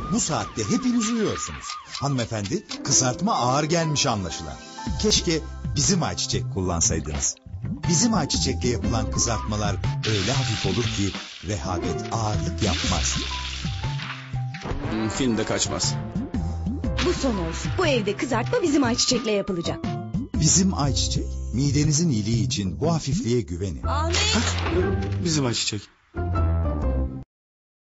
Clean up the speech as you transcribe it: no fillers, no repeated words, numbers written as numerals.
Bu saatte hepiniz uyuyorsunuz. Hanımefendi, kızartma ağır gelmiş anlaşılan. Keşke bizim ayçiçek kullansaydınız. Bizim ayçiçekle yapılan kızartmalar öyle hafif olur ki rehavet ağırlık yapmaz. Filmde kaçmaz. Bu son olsun. Bu evde kızartma bizim ayçiçekle yapılacak. Bizim ayçiçek, midenizin iyiliği için bu hafifliğe güvenin. Ahmet! Bizim Ayçiçek.